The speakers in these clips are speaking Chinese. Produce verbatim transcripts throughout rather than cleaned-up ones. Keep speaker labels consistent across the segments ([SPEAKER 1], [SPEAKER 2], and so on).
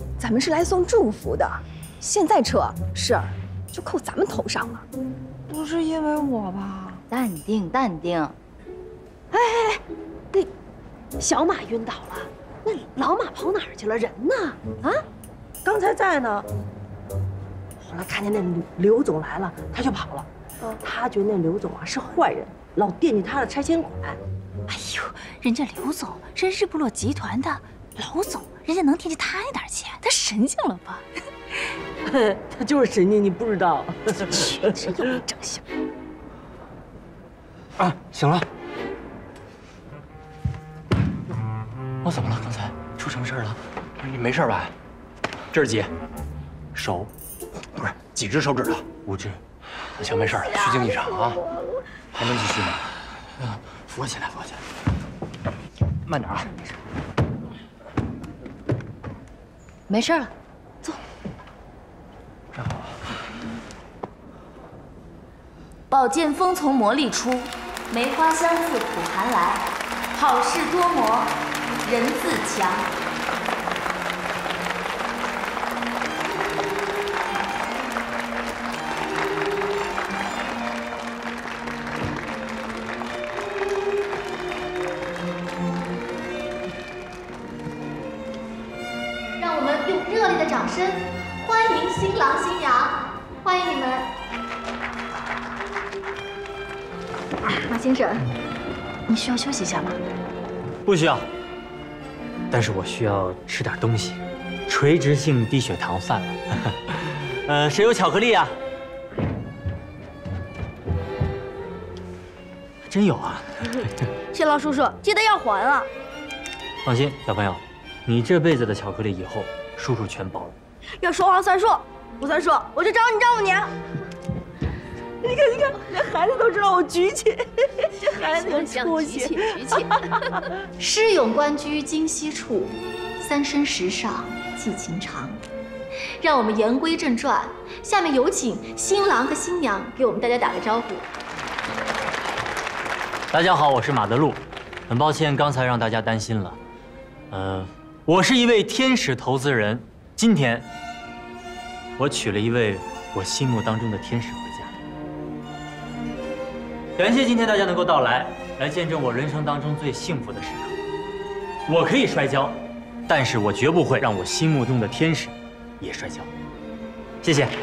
[SPEAKER 1] 咱们是来送祝福的，现在撤事儿就扣咱们头上了。
[SPEAKER 2] 不是因为我吧？
[SPEAKER 3] 淡定，淡定。
[SPEAKER 1] 哎哎哎，那小马晕倒了，那老马跑哪儿去了？人呢？啊？
[SPEAKER 4] 刚才在呢。后来看见那刘总来了，他就跑了。嗯，他觉得那刘总啊是坏人，老惦记他的拆迁款。
[SPEAKER 3] 哎呦，人家刘总是日不落集团的老总，人家能惦记他那点钱，他神经了吧？
[SPEAKER 4] 他就是神经，你不知道。
[SPEAKER 3] 确实有名正姓。
[SPEAKER 5] 啊，醒了。我怎么了？刚才出什么事了？你没事吧？这是几？手？不是几只手指头？五只。行，没事了，虚惊一场啊。还能继续吗？啊，扶起来，扶起来。慢点啊。
[SPEAKER 3] 没事了，坐。
[SPEAKER 5] 站好。
[SPEAKER 3] 宝剑锋从磨砺出，梅花香自苦寒来。好事多磨，人自强。让我们用热烈的掌声欢迎新郎新娘，欢迎你们。马先生，你需要休息一下吗？
[SPEAKER 5] 不需要，但是我需要吃点东西，垂直性低血糖犯了。呃，谁有巧克力啊？真有啊！
[SPEAKER 2] 谢老叔叔，记得要还啊。
[SPEAKER 5] 放心，小朋友，你这辈子的巧克力以后叔叔全包了。
[SPEAKER 2] 要说话算数，不算数我就找你丈母娘。你看，你看，连孩子都知道我局气，这孩子有出息。
[SPEAKER 3] 局气。诗咏关雎今夕处，三生石上寄情长。让我们言归正传，下面有请新郎和新娘给我们大家打个招呼。
[SPEAKER 5] 大家好，我是马德禄，很抱歉刚才让大家担心了。呃，我是一位天使投资人，今天我娶了一位我心目当中的天使回家。感谢今天大家能够到来，来见证我人生当中最幸福的时刻。我可以摔跤，但是我绝不会让我心目中的天使也摔跤。谢谢。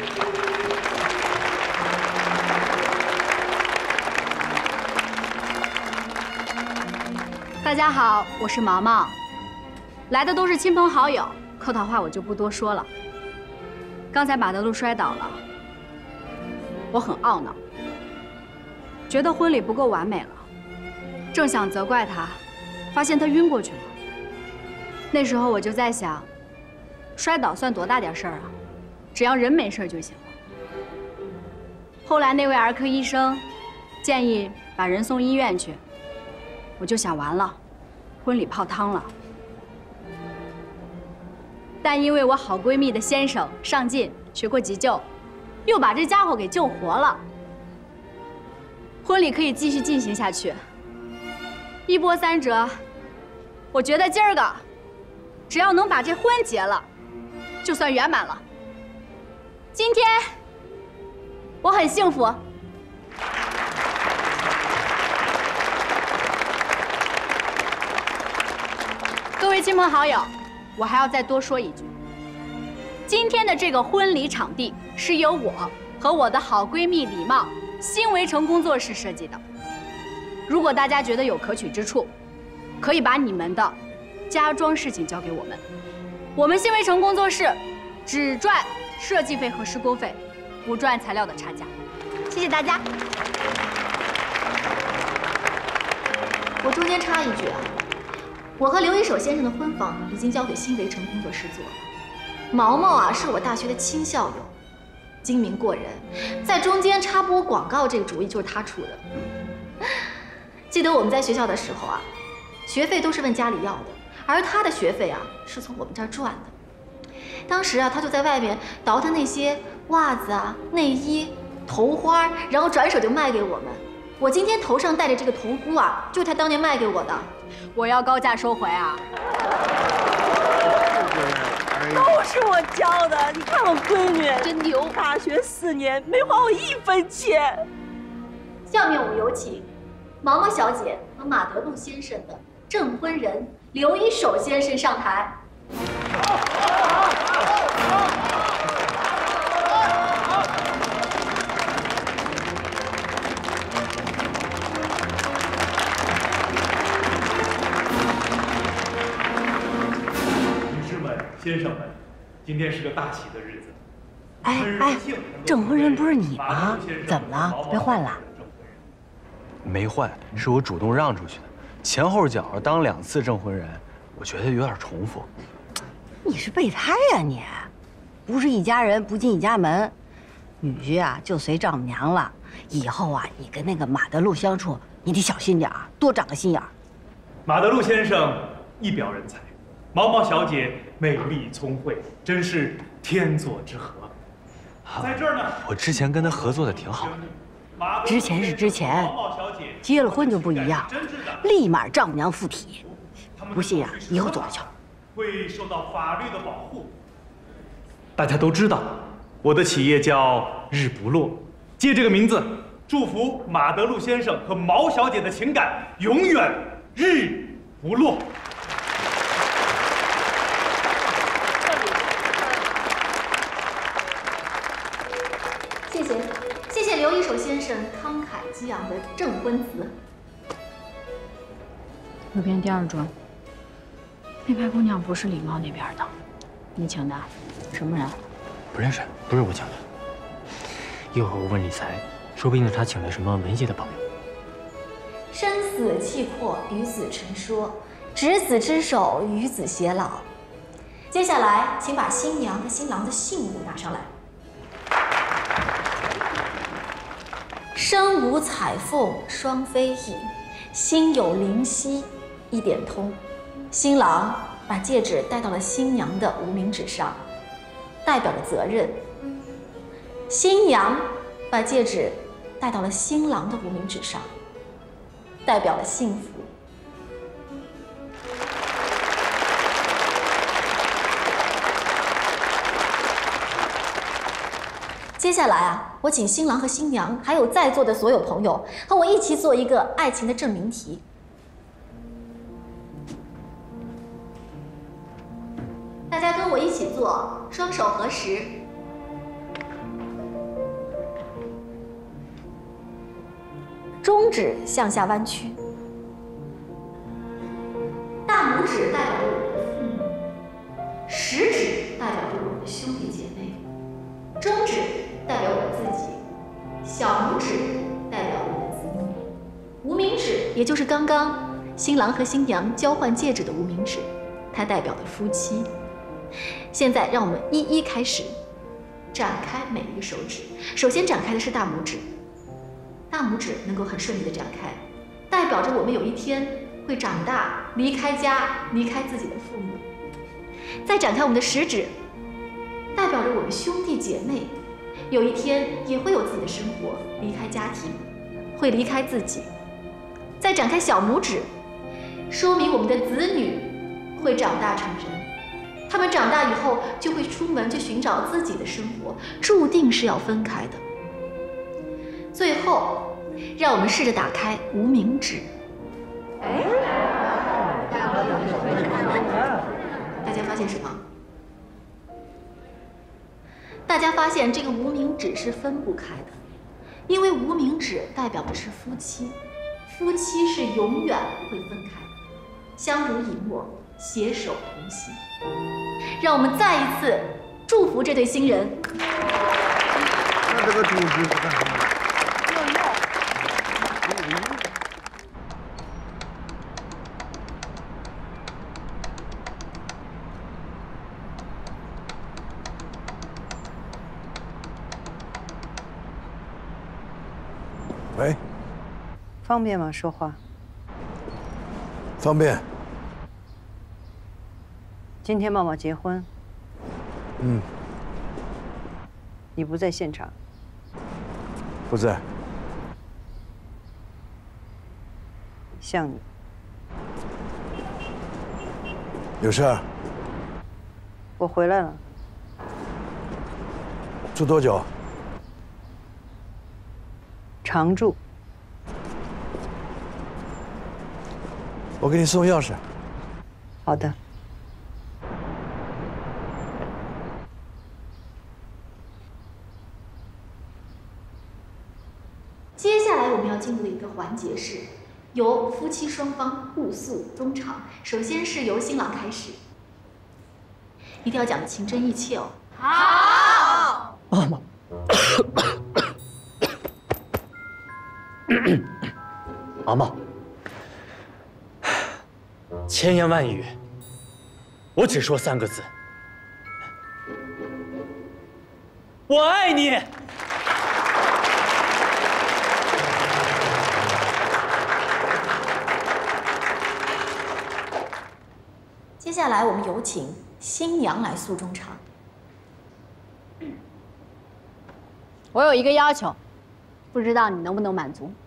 [SPEAKER 6] 大家好，我是毛毛，来的都是亲朋好友，客套话我就不多说了。刚才马德禄摔倒了，我很懊恼，觉得婚礼不够完美了，正想责怪他，发现他晕过去了。那时候我就在想，摔倒算多大点事儿啊，只要人没事就行了。后来那位儿科医生建议把人送医院去，我就想完了，婚礼泡汤了。但因为我好闺蜜的先生上进，学过急救，又把这家伙给救活了，婚礼可以继续进行下去。一波三折，我觉得今儿个只要能把这婚结了，就算圆满了。今天我很幸福。各位亲朋好友，我还要再多说一句，今天的这个婚礼场地是由我和我的好闺蜜李茂新围城工作室设计的。如果大家觉得有可取之处，可以把你们的家装事情交给我们，我们新围城工作室只赚设计费和施工费，不赚材料的差价。谢谢大家。
[SPEAKER 3] 我中间插一句啊，我和刘一手先生的婚房已经交给新围城工作室做了。毛毛啊，是我大学的亲校友，精明过人，在中间插播广告这个主意就是他出的。记得我们在学校的时候啊，学费都是问家里要的，而他的学费啊是从我们这儿赚的。当时啊，他就在外面倒腾那些袜子啊、内衣、头花，然后转手就卖给我们。我今天头上戴着这个头箍啊，就是他当年卖给我的。
[SPEAKER 6] 我要高价收回啊！
[SPEAKER 2] 都是
[SPEAKER 4] 我教的，你看我闺女
[SPEAKER 3] 真牛！
[SPEAKER 4] 大学四年没花我一分钱。
[SPEAKER 3] 下面我们有请毛毛小姐和马德禄先生的证婚人刘一手先生上台。
[SPEAKER 7] 先生们，今天是个大喜的日子。
[SPEAKER 4] 哎哎，证婚人不是你吗？怎么了？被换了？
[SPEAKER 5] 没换，是我主动让出去的。前后脚当两次证婚人，我觉得有点重复。
[SPEAKER 4] 你是备胎呀你！不是一家人不进一家门，女婿啊就随丈母娘了。以后啊，你跟那个马德禄相处，你得小心点啊，多长个心眼儿。
[SPEAKER 7] 马德禄先生一表人才，毛毛小姐美丽聪慧，真是天作之合。在这儿呢，
[SPEAKER 5] 我之前跟他合作的挺好的。
[SPEAKER 4] 之前是之前，结了婚就不一样，立马丈母娘附体。不信啊，以后走着瞧。
[SPEAKER 7] 会受到法律的保护。大家都知道，我的企业叫日不落，借这个名字，祝福马德禄先生和毛小姐的情感永远日不落。
[SPEAKER 3] 谢谢，谢谢刘一手先生慷慨激昂的证婚词。
[SPEAKER 6] 右边第二桌，那排姑娘不是李茂那边的，你请的，什么人？
[SPEAKER 5] 不认识，不是我请的。又和我问理财，说不定是他请的什么文协的朋友。
[SPEAKER 3] 生死契阔，与子成说，执子之手，与子偕老。接下来，请把新娘和新郎的信物拿上来。身无彩凤双飞翼，心有灵犀一点通。新郎把戒指戴到了新娘的无名指上，代表了责任；新娘把戒指戴到了新郎的无名指上，代表了幸福。接下来啊，我请新郎和新娘，还有在座的所有朋友，和我一起做一个爱情的证明题。大家跟我一起做，双手合十，中指向下弯曲，大拇指代表着我们的父母，食指代表着我们的兄弟姐妹，中指代表我自己，小拇指代表我的子女，无名指也就是刚刚新郎和新娘交换戒指的无名指，它代表了夫妻。现在让我们一一开始展开每一个手指。首先展开的是大拇指，大拇指能够很顺利的展开，代表着我们有一天会长大，离开家，离开自己的父母。再展开我们的食指，代表着我们兄弟姐妹有一天也会有自己的生活，离开家庭，会离开自己。再展开小拇指，说明我们的子女会长大成人，他们长大以后就会出门去寻找自己的生活，注定是要分开的。最后，让我们试着打开无名指。大家发现什么？大家发现这个无名指是分不开的，因为无名指代表的是夫妻，夫妻是永远不会分开的，相濡以沫，携手同行。让我们再一次祝福这对新人。
[SPEAKER 8] 那这个主旨是干什么？喂，
[SPEAKER 4] 方便吗？说话。
[SPEAKER 8] 方便。
[SPEAKER 4] 今天茂茂结婚，
[SPEAKER 8] 嗯，
[SPEAKER 4] 你不在现场。
[SPEAKER 8] 不在。
[SPEAKER 4] 像你。
[SPEAKER 8] 有事儿？
[SPEAKER 4] 我回来了。
[SPEAKER 8] 住多久？
[SPEAKER 9] 常住。
[SPEAKER 8] 我给你送钥匙。
[SPEAKER 9] 好的。
[SPEAKER 3] 接下来我们要进入的一个环节是由夫妻双方互诉衷肠。首先是由新郎开始，一定要讲得情真意切哦。好。
[SPEAKER 5] 妈妈。毛毛，千言万语，我只说三个字：我爱你。
[SPEAKER 3] 接下来我们有请新娘来诉衷肠。
[SPEAKER 6] 我有一个要求，不知道你能不能满足？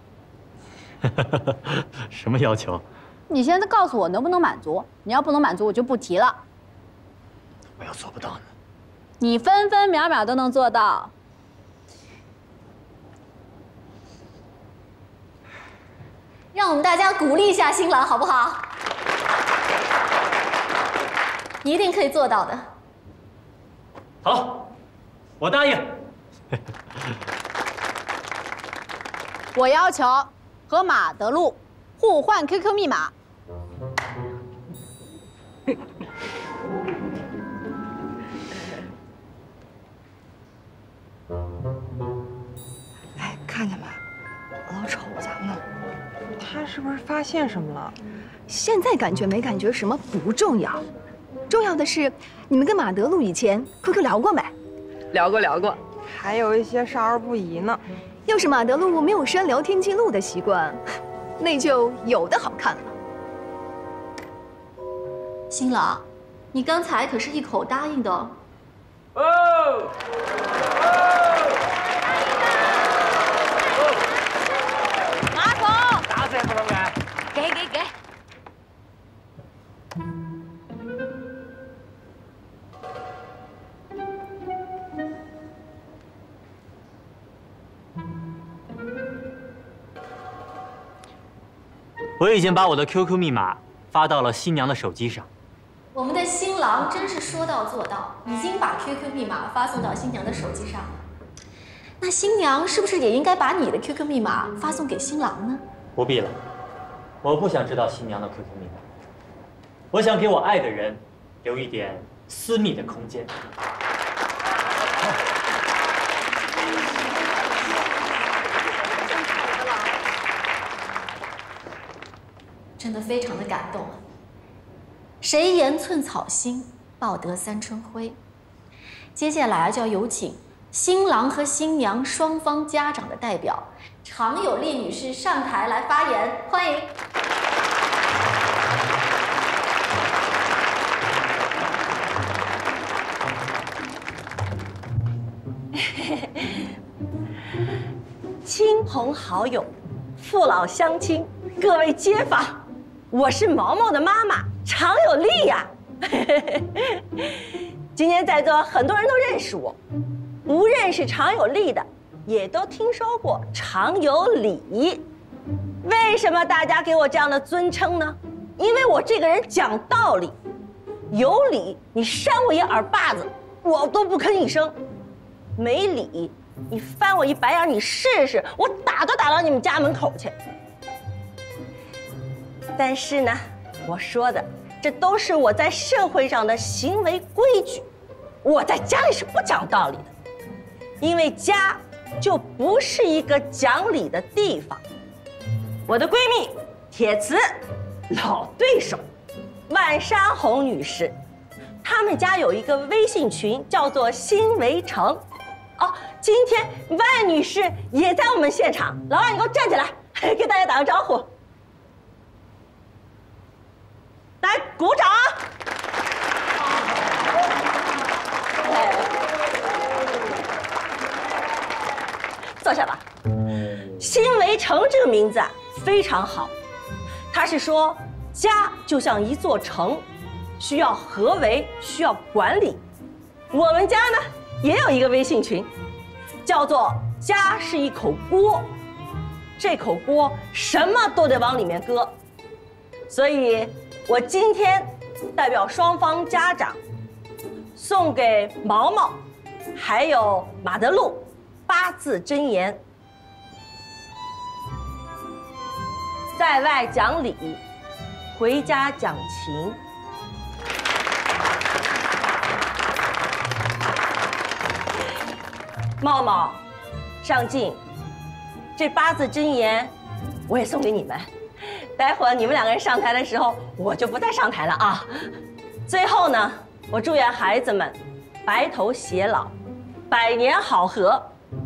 [SPEAKER 5] 什么要求？
[SPEAKER 6] 你现在告诉我能不能满足？你要不能满足，我就不提了。
[SPEAKER 5] 我要做不到呢？
[SPEAKER 6] 你分分秒秒都能做到。
[SPEAKER 3] 让我们大家鼓励一下新郎，好不好？你一定可以做到的。
[SPEAKER 5] 好，我答应。
[SPEAKER 6] 我要求和马德禄互换 Q Q 密码。
[SPEAKER 9] 哎，看见没？老丑咋弄？他是不是发现什么了？
[SPEAKER 2] 现在感觉没感觉什么不重要，重要的是你们跟马德禄以前 Q Q 聊过没？
[SPEAKER 9] 聊过聊过，还有一些少儿不宜呢。
[SPEAKER 2] 要是马德禄没有删聊天记录的习惯，那就有的好看了。
[SPEAKER 3] 新郎，你刚才可是一口答应的哦。
[SPEAKER 5] 哦。
[SPEAKER 1] 马总，
[SPEAKER 5] 打死也不能改。
[SPEAKER 1] 给给给。
[SPEAKER 5] 我已经把我的 Q Q 密码发到了新娘的手机上。
[SPEAKER 3] 我们的新郎真是说到做到，已经把 Q Q 密码发送到新娘的手机上了。那新娘是不是也应该把你的 Q Q 密码发送给新郎呢？
[SPEAKER 5] 不必了，我不想知道新娘的 Q Q 密码。我想给我爱的人留一点私密的空间。
[SPEAKER 3] 真的非常的感动啊！谁言寸草心，报得三春晖。接下来就要有请新郎和新娘双方家长的代表常有丽女士上台来发言，欢迎。
[SPEAKER 10] 亲朋好友、父老乡亲、各位街坊，我是毛毛的妈妈常有丽呀。今天在座很多人都认识我，不认识常有丽的，也都听说过常有礼。为什么大家给我这样的尊称呢？因为我这个人讲道理，有理你扇我一耳巴子，我都不吭一声；没理，你翻我一白眼，你试试，我打都打到你们家门口去。但是呢，我说的这都是我在社会上的行为规矩，我在家里是不讲道理的，因为家就不是一个讲理的地方。我的闺蜜铁瓷老对手万山红女士，她们家有一个微信群，叫做新围城。哦，今天万女士也在我们现场，老万，你给我站起来，给大家打个招呼。来，鼓掌！坐下吧。新围城这个名字啊非常好，它是说家就像一座城，需要合围，需要管理。我们家呢也有一个微信群，叫做“家是一口锅”，这口锅什么都得往里面搁。所以，我今天代表双方家长，送给毛毛还有马德禄八字真言：在外讲理，回家讲情。茂茂、上进，这八字真言我也送给你们。待会儿你们两个人上台的时候，我就不再上台了啊。最后呢，我祝愿孩子们白头偕老，百年好合。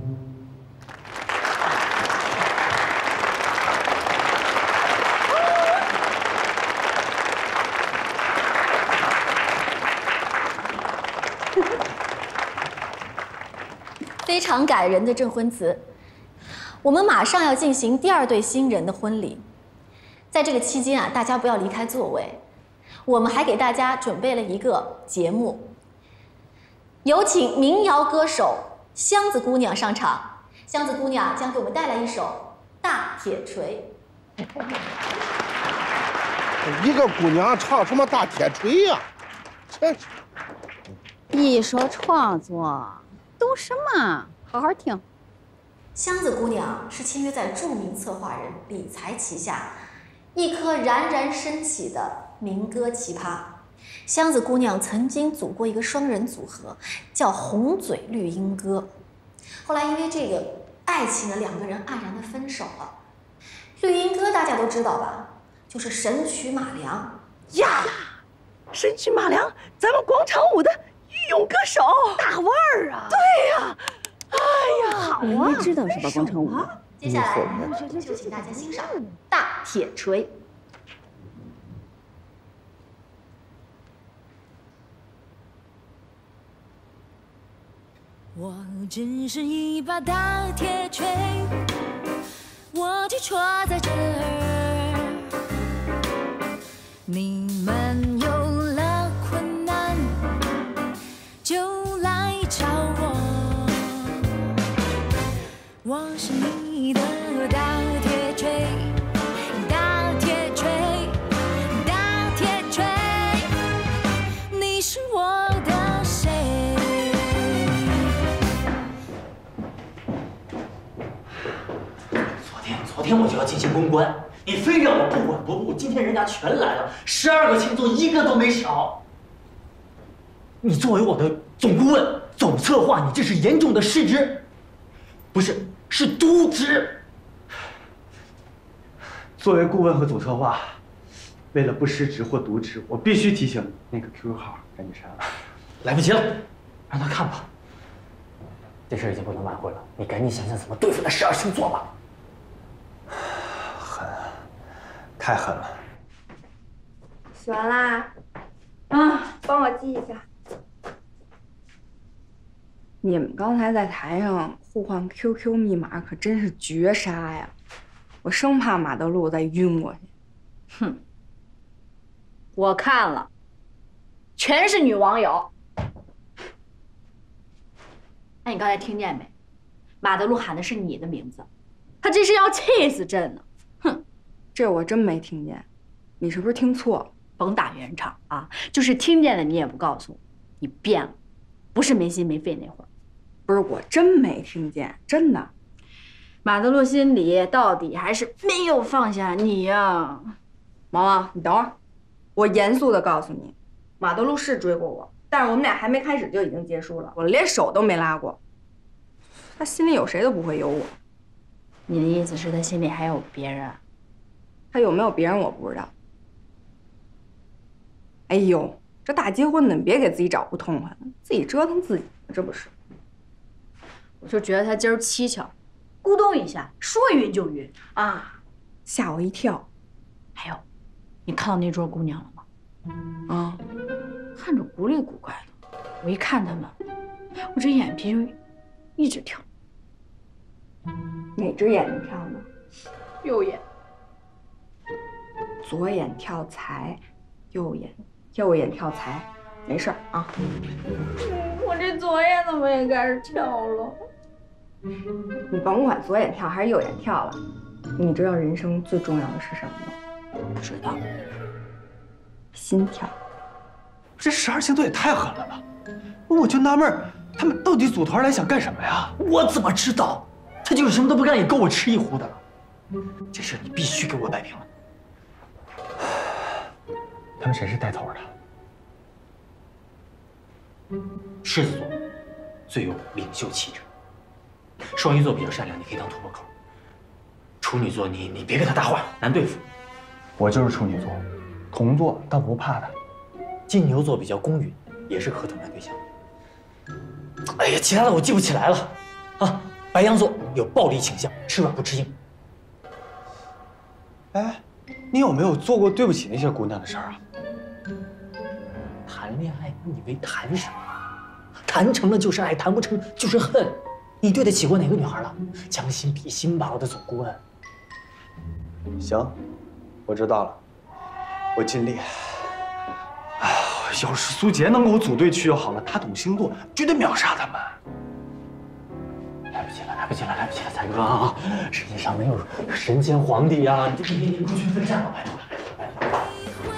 [SPEAKER 3] 非常感人的证婚词。我们马上要进行第二对新人的婚礼，在这个期间啊，大家不要离开座位。我们还给大家准备了一个节目，有请民谣歌手箱子姑娘上场。箱子姑娘将给我们带来一首《大铁锤》。
[SPEAKER 8] 一个姑娘唱什么大铁锤呀、啊？真是！
[SPEAKER 6] 艺术创作。懂什么？好好听。
[SPEAKER 3] 箱子姑娘是签约在著名策划人李才旗下，一颗冉冉升起的民歌奇葩。箱子姑娘曾经组过一个双人组合，叫红嘴绿鹦哥。后来因为这个爱情呢，两个人黯然的分手了。绿鹦哥大家都知道吧？就是神曲马良
[SPEAKER 10] 呀，神曲马良，咱们广场舞的御用歌手，
[SPEAKER 1] 大腕儿啊！
[SPEAKER 10] 对呀，哎呀，
[SPEAKER 1] 好啊！
[SPEAKER 6] 你知道是吧？广场舞。
[SPEAKER 3] 接下来就请大家欣赏《大铁锤》。
[SPEAKER 11] 我只是一把大铁锤，我就戳在这儿。你们有了困难，就来找我。我是你的大铁锤，大铁锤，大铁锤，你是我的谁？
[SPEAKER 5] 昨天，昨天我就要进行公关，你非让我不管不顾。今天人家全来了，十二个庆祝一个都没少。你作为我的总顾问、总策划，你这是严重的失职，不是，是渎职。
[SPEAKER 7] 作为顾问和总策划，为了不失职或渎职，我必须提醒你，那个 Q Q 号赶紧删了。
[SPEAKER 5] 来不及了，让他看吧。这事已经不能挽回了，你赶紧想想怎么对付那十二星座吧。
[SPEAKER 7] 狠，太狠了。
[SPEAKER 9] 洗完啦，啊，帮我记一下。你们刚才在台上互换 Q Q 密码，可真是绝杀呀！我生怕马德禄再晕过去。
[SPEAKER 6] 哼，我看了，全是女网友。哎，你刚才听见没？马德禄喊的是你的名字，他这是要气死朕呢！哼，
[SPEAKER 9] 这我真没听见，你是不是听错了？
[SPEAKER 6] 甭打圆场啊！就是听见了你也不告诉我，你变了，不是没心没肺那会儿。
[SPEAKER 9] 不是，我真没听见，真的。
[SPEAKER 6] 马德禄心里到底还是没有放下你呀。
[SPEAKER 9] 毛毛，你等会儿，我严肃的告诉你，马德禄是追过我，但是我们俩还没开始就已经结束了，我连手都没拉过。他心里有谁都不会有我。
[SPEAKER 6] 你的意思是他心里还有别人？
[SPEAKER 9] 他有没有别人我不知道。哎呦，这大结婚的，你别给自己找不痛快，自己折腾自己，这不是？
[SPEAKER 6] 我就觉得他今儿蹊跷，咕咚一下，说晕就晕啊，
[SPEAKER 9] 吓我一跳。
[SPEAKER 6] 还有，你看到那桌姑娘了吗？
[SPEAKER 9] 啊，
[SPEAKER 6] 看着古里古怪的，我一看他们，我这眼皮就一直跳。
[SPEAKER 9] 哪只眼睛跳呢？
[SPEAKER 6] 右眼。
[SPEAKER 9] 左眼跳财，右眼右眼跳财，没事儿啊。 我这左眼怎么也开始跳了？你甭管左眼跳还是右眼跳了，你知道人生最重要的是什么吗？
[SPEAKER 5] 知道。
[SPEAKER 9] 心跳。
[SPEAKER 7] 这十二星座也太狠了吧！我就纳闷儿，他们到底组团来想干什么呀？
[SPEAKER 5] 我怎么知道？他就是什么都不干，也够我吃一壶的了。这事你必须给我摆平了。他们谁是带头的？狮子座最有领袖气质，双鱼座比较善良，你可以当突破口。处女座你你别跟他搭话，难对付。我就是处女座，同座倒不怕的。金牛座比较公允，也是合同谈对象。哎呀，其他的我记不起来了。啊，白羊座有暴力倾向，吃软不吃硬。
[SPEAKER 7] 哎，你有没有做过对不起那些姑娘的事儿啊？
[SPEAKER 5] 谈恋爱你以为谈什么？谈成了就是爱，谈不成就是恨。你对得起过哪个女孩了？将心比心吧，我的总顾问。
[SPEAKER 7] 行，我知道了，我尽力。哎，要是苏杰能跟我组队去就好了，他懂星座，绝对秒杀他们。
[SPEAKER 5] 来不及了，来不及了，来不及了，才哥啊！世界上没有神仙皇帝呀、啊！你你你孤军奋战吧，拜托了，拜托了。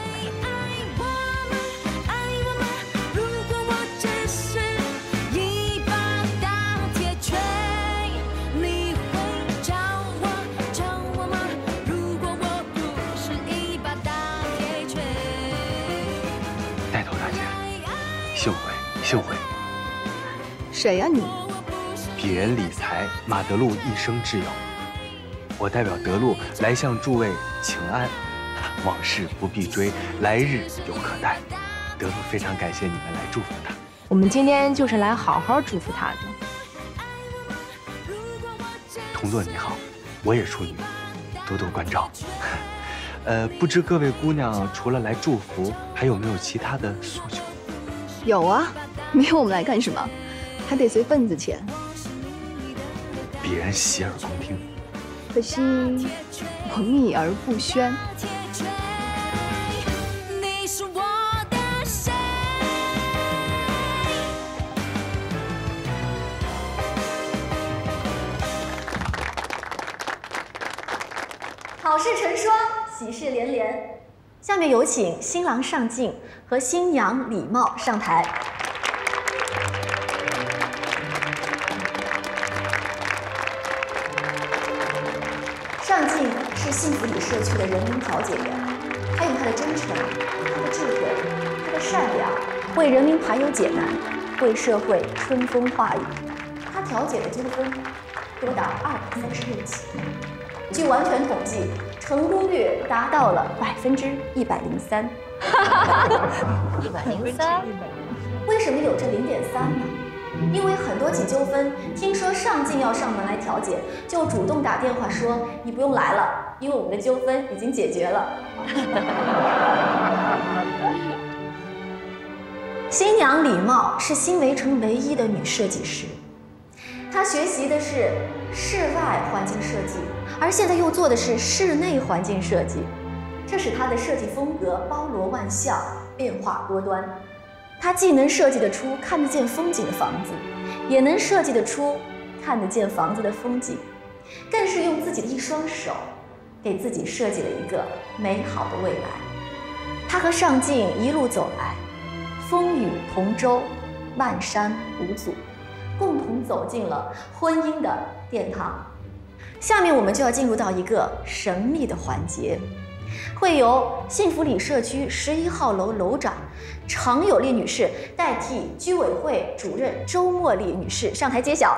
[SPEAKER 12] 幸会，幸会。
[SPEAKER 1] 谁呀、啊、你？
[SPEAKER 12] 鄙人理财，马德禄一生挚友。我代表德禄来向诸位请安。往事不必追，来日有可待。德禄非常感谢你们来祝福他。
[SPEAKER 13] 我们今天就是来好好祝福他的。
[SPEAKER 12] 同座你好，我也处女，多多关照。呃，不知各位姑娘除了来祝福，还有没有其他的诉求？
[SPEAKER 1] 有啊，没有我们来干什么？还得随份子钱。
[SPEAKER 12] 鄙人洗耳恭听。
[SPEAKER 1] 可惜我秘而不宣。
[SPEAKER 3] 好事成双，喜事连连。下面有请新郎上镜和新娘李茂上台。上镜是幸福里社区的人民调解员，他用他的真诚、他的智慧、他的善良，为人民排忧解难，为社会春风化雨。他调解的纠纷多达二百三十六起。据完全统计，成功率达到了百分之一百零三。一百零三？为什么有这零点三呢？因为很多起纠纷，听说上镜要上门来调解，就主动打电话说你不用来了，因为我们的纠纷已经解决了。新娘李茂是新围城唯一的女设计师，她学习的是室外环境设计。而现在又做的是室内环境设计，这使他的设计风格包罗万象，变化多端。他既能设计得出看得见风景的房子，也能设计得出看得见房子的风景，更是用自己的一双手，给自己设计了一个美好的未来。他和上镜一路走来，风雨同舟，漫山无阻，共同走进了婚姻的殿堂。下面我们就要进入到一个神秘的环节，会由幸福里社区十一号楼楼长常有丽女士代替居委会主任周茉莉女士上台揭晓。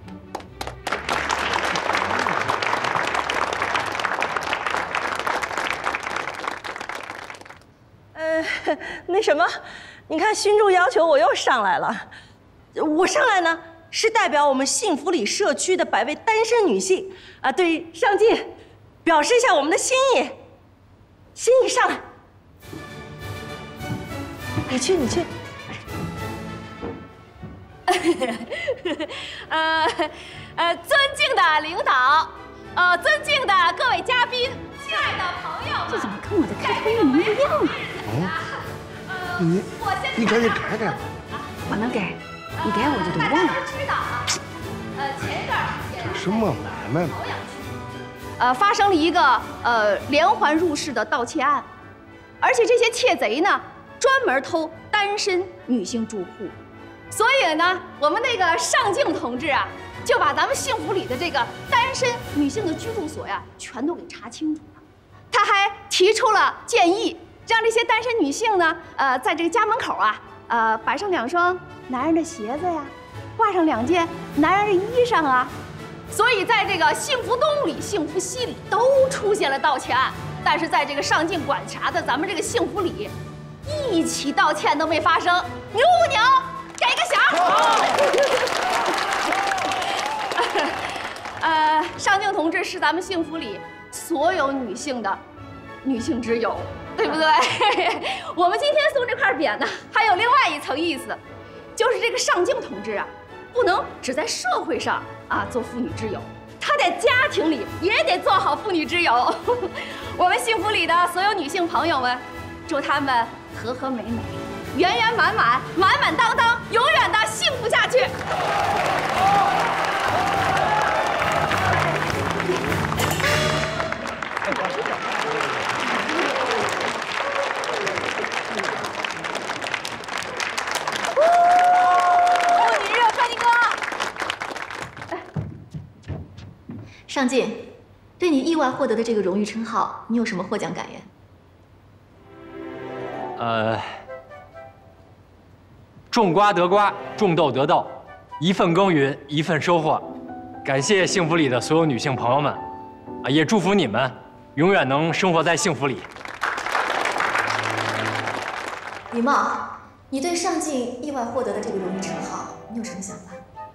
[SPEAKER 10] 呃，那什么，你看勋柱要求我又上来了，我上来呢。是代表我们幸福里社区的百位单身女性啊，对上镜表示一下我们的心意。心意上来，你去，你去。
[SPEAKER 6] 呃呃，尊敬的领导，呃，尊敬的各位嘉宾，亲爱的朋友们，
[SPEAKER 1] 这怎么跟我的开头一模一样啊？
[SPEAKER 8] 哦，你你赶紧改改吧。
[SPEAKER 1] 我能改。 一点我就都忘了。
[SPEAKER 3] 知道啊，呃，前一段时间
[SPEAKER 8] 这什么买卖嘛？
[SPEAKER 6] 呃，发生了一个呃连环入室的盗窃案，而且这些窃贼呢，专门偷单身女性住户，所以呢，我们那个上镜同志啊，就把咱们幸福里的这个单身女性的居住所呀，全都给查清楚了。他还提出了建议，让这些单身女性呢，呃，在这个家门口啊，呃，摆上两双男人的鞋子呀，挂上两件男人的衣裳啊。所以，在这个幸福东里、幸福西里都出现了盗窃案，但是在这个上镜管辖的咱们这个幸福里，一起盗窃都没发生。牛不牛？给个响！呃，上镜同志是咱们幸福里所有女性的女性之友，对不对？我们今天送这块匾呢，还有另外一层意思，就是这个上镜同志啊，不能只在社会上啊做妇女之友，她在家庭里也得做好妇女之友。我们幸福里的所有女性朋友们，祝她们和和美美、圆圆满满、满满当当，永远的幸福下去。
[SPEAKER 3] 上镜，对你意外获得的这个荣誉称号，你有什么获奖感言？
[SPEAKER 5] 呃，种瓜得瓜，种豆得豆，一份耕耘一份收获。感谢幸福里的所有女性朋友们，啊，也祝福你们永远能生活在幸福里。
[SPEAKER 3] 李茂，你对上镜意外获得的这个荣誉称号，你有什么想法？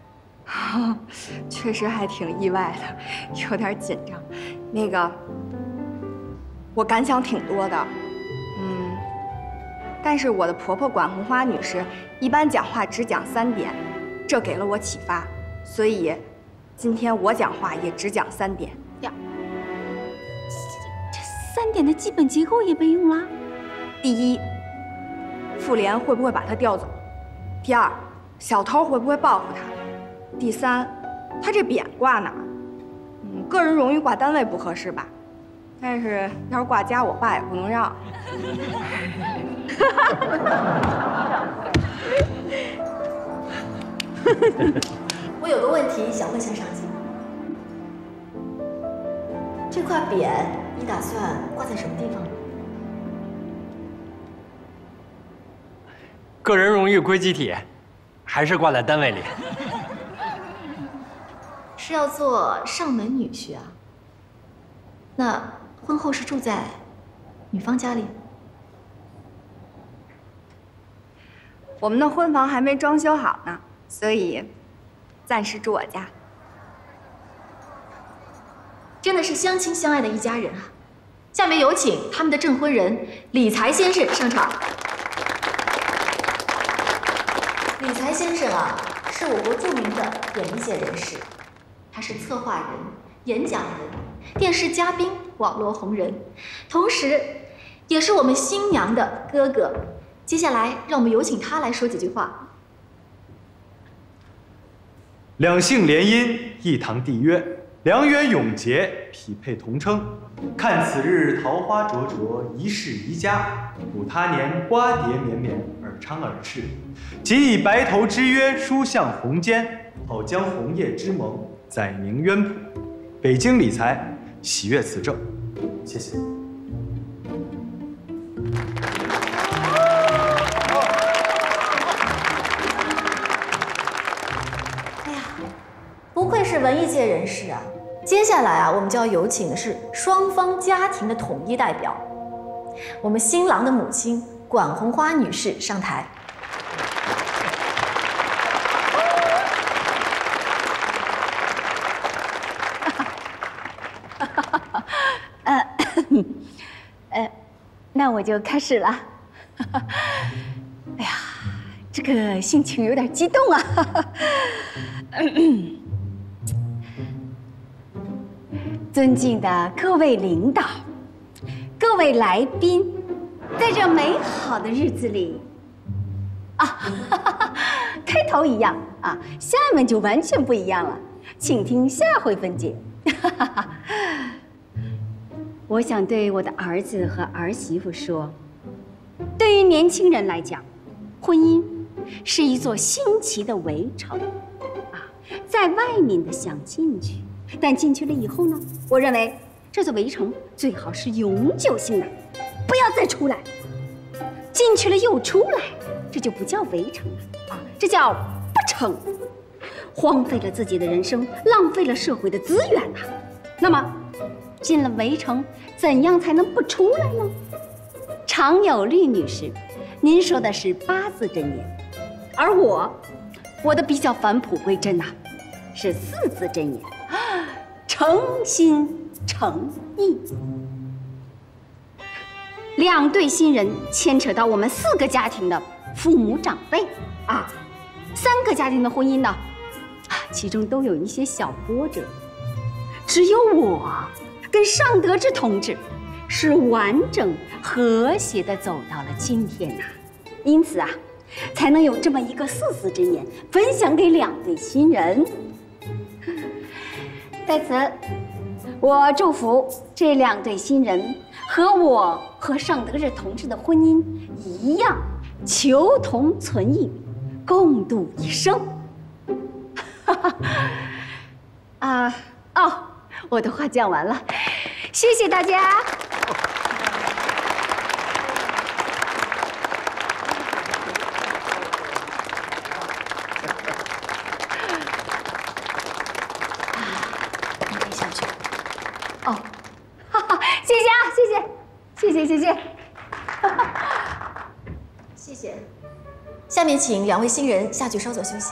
[SPEAKER 9] 确实还挺意外的，有点紧张。那个，我感想挺多的，嗯，但是我的婆婆管红花女士一般讲话只讲三点，这给了我启发，所以今天我讲话也只讲三点。
[SPEAKER 1] 呀，这这三点的基本结构也被用了。
[SPEAKER 9] 第一，妇联会不会把她调走？第二，小偷会不会报复她？第三，他这匾挂哪儿？嗯，个人荣誉挂单位不合适吧？但是要是挂家，我爸也不能让。
[SPEAKER 3] 我有个问题想问下上镜，这块匾你打算挂在什么地方？
[SPEAKER 5] 个人荣誉归集体，还是挂在单位里。
[SPEAKER 3] 是要做上门女婿啊？那婚后是住在女方家里？
[SPEAKER 9] 我们的婚房还没装修好呢，所以暂时住我家。
[SPEAKER 3] 真的是相亲相爱的一家人啊！下面有请他们的证婚人李才先生上场。李才先生啊，是我国著名的演艺界人士。他是策划人、演讲人、电视嘉宾、网络红人，同时，也是我们新娘的哥哥。接下来，让我们有请他来说几句话。
[SPEAKER 7] 两性联姻，一堂缔约，良缘永结，匹配同称。看此日桃花灼灼，一世宜家。补他年花蝶绵绵，尔昌尔氏。仅以白头之约，书向红笺，好将红叶之盟载明渊谱。北京理财，喜悦此证，谢谢。
[SPEAKER 3] 哎呀，不愧是文艺界人士啊！接下来啊，我们就要有请的是双方家庭的统一代表，我们新郎的母亲管红花女士上台。
[SPEAKER 1] 呃，呃，那我就开始了。哎呀，这个心情有点激动啊！尊敬的各位领导、各位来宾，在这美好的日子里，啊， 开头一样啊，下面就完全不一样了，请听下回分解。我想对我的儿子和儿媳妇说，对于年轻人来讲，婚姻是一座新奇的围城啊，在外面的想进去，但进去了以后呢，我认为这座围城最好是永久性的，不要再出来。进去了又出来，这就不叫围城了啊，这叫不成，荒废了自己的人生，浪费了社会的资源呐。那么，进了围城，怎样才能不出来呢？常有绿女士，您说的是八字真言，而我，我的比较返璞归真呐、啊，是四字真言，诚心诚意。两对新人牵扯到我们四个家庭的父母长辈啊，三个家庭的婚姻呢，啊，其中都有一些小波折，只有我跟尚德志同志是完整和谐的走到了今天呐、啊，因此啊，才能有这么一个四字真言分享给两对新人。在此，我祝福这两对新人和我和尚德志同志的婚姻一样，求同存异，共度一生。啊哦，我的话讲完了，谢谢大家。哦，哈哈，谢谢啊，谢谢，谢谢，谢谢，
[SPEAKER 3] 谢谢。下面请两位新人下去稍作休息。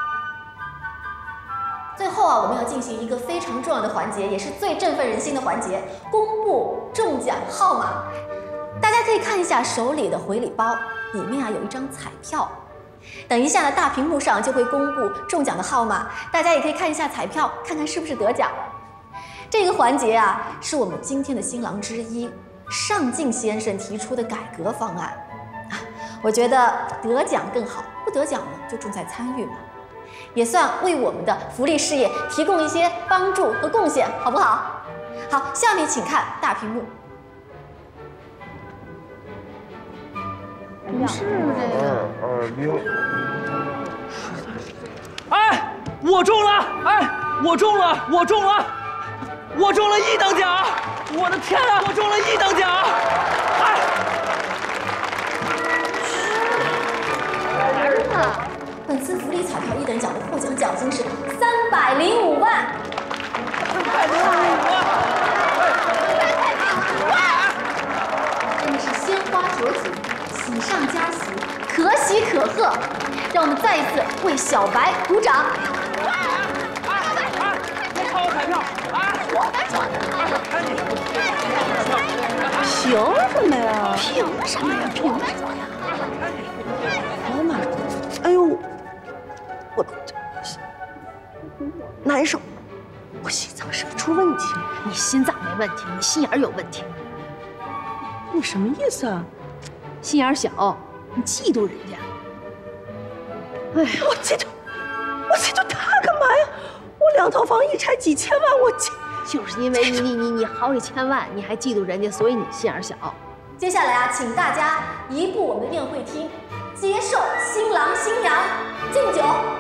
[SPEAKER 3] 最后啊，我们要进行一个非常重要的环节，也是最振奋人心的环节——公布中奖号码。大家可以看一下手里的回礼包，里面啊有一张彩票。等一下呢，大屏幕上就会公布中奖的号码，大家也可以看一下彩票，看看是不是得奖。这个环节啊，是我们今天的新郎之一尚进先生提出的改革方案啊，我觉得得奖更好，不得奖呢就重在参与嘛，也算为我们的福利事业提供一些帮助和贡献，好不好？好，下面请看大屏幕。
[SPEAKER 8] 不是这个。二二六。
[SPEAKER 5] 哎，我中了！哎，我中了！我中了！我中了一等奖！我的天啊，我中了一等奖！哎，
[SPEAKER 3] 儿子，本次福利彩票一等奖的获奖奖金是三百零五万。三百零五万！真的是鲜花着锦，喜上加喜，可喜可贺！让我们再一次为小白鼓掌。
[SPEAKER 5] 彩票！
[SPEAKER 3] 我们中的！
[SPEAKER 10] 凭什么呀？
[SPEAKER 3] 凭什么呀？凭什么呀？
[SPEAKER 10] 老马，哎呦，我难受，我心脏是不是出问题了？
[SPEAKER 13] 你心脏没问题，你心眼有问题。
[SPEAKER 10] 你什么意思啊？
[SPEAKER 13] 心眼小，你嫉妒人家。
[SPEAKER 10] 哎呀，我嫉妒，我嫉妒他干嘛呀？我两套房一拆几千万，我嫉
[SPEAKER 13] 就是因为你你你你好几千万，你还嫉妒人家，所以你心眼小。
[SPEAKER 3] 接下来啊，请大家移步我们的宴会厅，接受新郎新娘敬酒。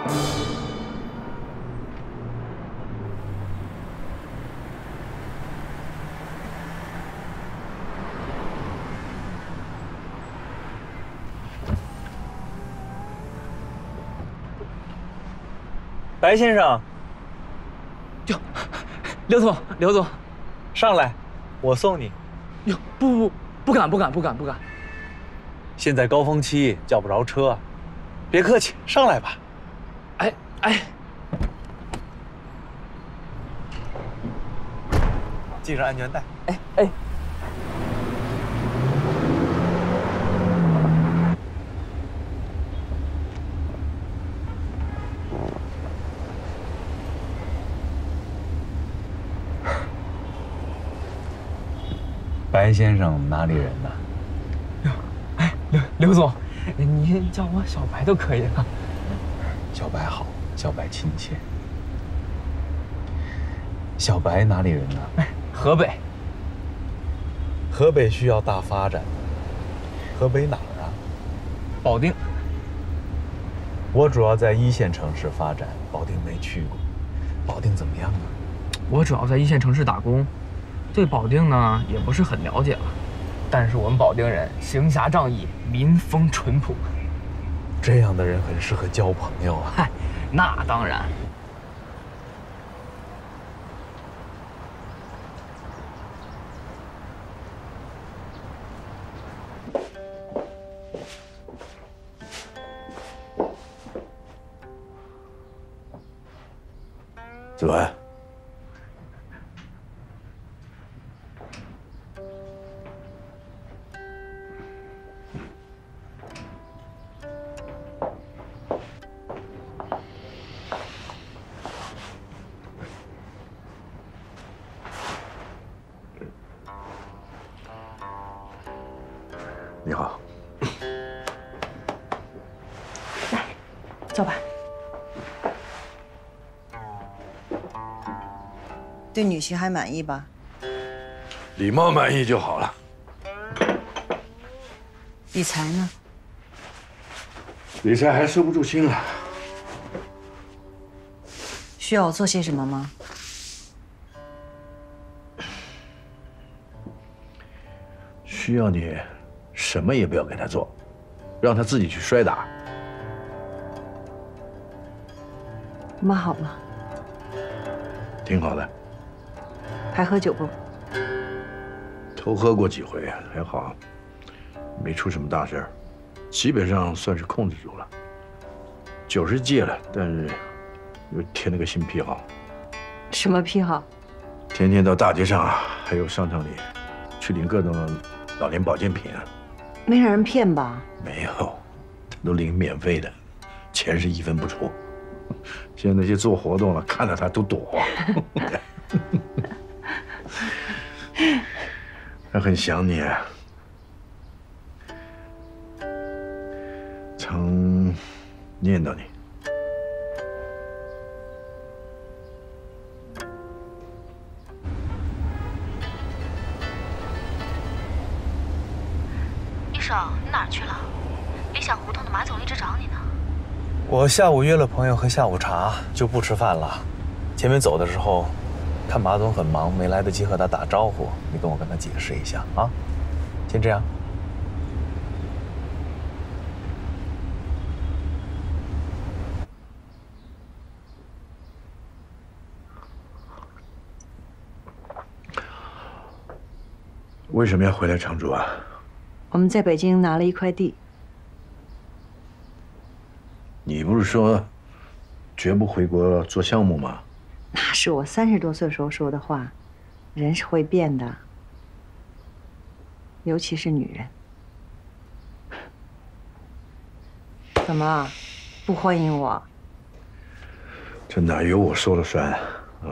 [SPEAKER 12] 白先生。
[SPEAKER 5] 哟，刘总，刘总，
[SPEAKER 12] 上来，我送你。
[SPEAKER 5] 哟，不不不，不敢不敢不敢不敢。
[SPEAKER 12] 现在高峰期叫不着车，别客气，上来吧。
[SPEAKER 5] 哎哎，
[SPEAKER 12] 系上安全带。
[SPEAKER 5] 哎哎。
[SPEAKER 12] 白先生哪里人呢？
[SPEAKER 5] 哟，哎，刘刘总，您叫我小白都可以了。
[SPEAKER 12] 小白好，小白亲切。小白哪里人呢？
[SPEAKER 5] 哎，河北。
[SPEAKER 12] 河北需要大发展。河北哪儿啊？
[SPEAKER 5] 保定。
[SPEAKER 12] 我主要在一线城市发展，保定没去过。保定怎么样啊？
[SPEAKER 5] 我主要在一线城市打工，对保定呢也不是很了解了。但是我们保定人行侠仗义，民风淳朴。
[SPEAKER 12] 这样的人很适合交朋友啊。
[SPEAKER 5] 嗨，那当然。
[SPEAKER 14] 子文，你好。
[SPEAKER 9] 来，坐吧。
[SPEAKER 15] 对女婿还满意吧？
[SPEAKER 14] 李茂满意就好了。
[SPEAKER 15] 理财呢？
[SPEAKER 14] 理财还收不住心了。
[SPEAKER 15] 需要我做些什么吗？
[SPEAKER 14] 需要你什么也不要给他做，让他自己去摔打。
[SPEAKER 15] 妈好吗？
[SPEAKER 14] 挺好的。
[SPEAKER 15] 还喝酒不？
[SPEAKER 14] 偷喝过几回，还好，没出什么大事儿，基本上算是控制住了。酒是戒了，但是又添了个新癖好。
[SPEAKER 15] 什么癖好？
[SPEAKER 14] 天天到大街上啊，还有商场里，去领各种老年保健品啊。
[SPEAKER 15] 没让人骗吧？
[SPEAKER 14] 没有，他都领免费的，钱是一分不出。现在那些做活动了，看到他都躲。他很想你，常念叨你。
[SPEAKER 3] 一手，你哪儿去了？理想胡同的马总一直找你呢。
[SPEAKER 12] 我下午约了朋友喝下午茶，就不吃饭了。前面走的时候，看马总很忙，没来得及和他打招呼，你跟我跟他解释一下啊。先这样。
[SPEAKER 14] 为什么要回来常住啊？
[SPEAKER 15] 我们在北京拿了一块地。
[SPEAKER 14] 你不是说绝不回国做项目吗？
[SPEAKER 15] 那是我三十多岁时候说的话，人是会变的，尤其是女人。怎么，不欢迎我？
[SPEAKER 14] 这哪有我说了算啊？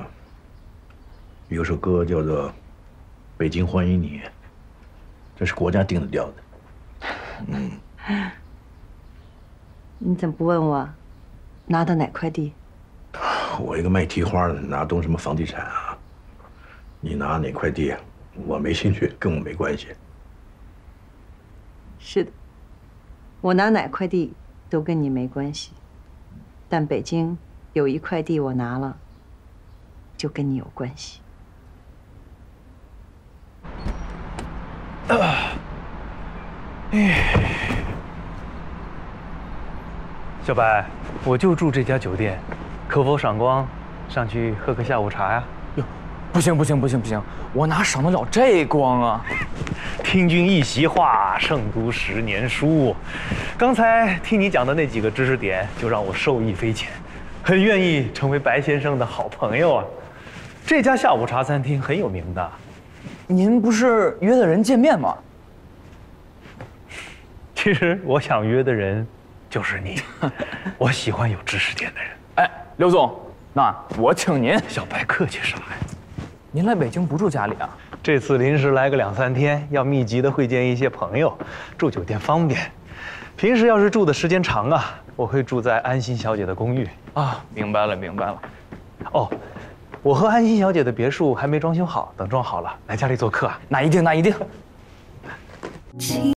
[SPEAKER 14] 有首歌叫做《北京欢迎你》，这是国家定的调的。嗯，
[SPEAKER 15] 你怎么不问我拿的哪块地？
[SPEAKER 14] 我一个卖蹄花的，哪懂什么房地产啊？你拿哪块地，我没兴趣，跟我没关系。
[SPEAKER 15] 是的，我拿哪块地都跟你没关系，但北京有一块地我拿了，就跟你有关系。
[SPEAKER 12] 小白，我就住这家酒店，可否赏光，上去喝个下午茶呀？
[SPEAKER 5] 哟，不行不行不行不行，我哪赏得了这光啊！
[SPEAKER 12] 听君一席话，胜读十年书。刚才听你讲的那几个知识点，就让我受益匪浅，很愿意成为白先生的好朋友啊。这家下午茶餐厅很有名的。
[SPEAKER 5] 您不是约的人见面吗？
[SPEAKER 12] 其实我想约的人就是你，我喜欢有知识点的人。
[SPEAKER 5] 哎，刘总，那我请您。
[SPEAKER 12] 小白客气啥呀？
[SPEAKER 5] 您来北京不住家里啊？
[SPEAKER 12] 这次临时来个两三天，要密集的会见一些朋友，住酒店方便。平时要是住的时间长啊， 我会住在安心小姐的公寓。啊，明白了，明白了。哦，我和安心小姐的别墅还没装修好，等装好了来家里做客啊。那一定，那一定。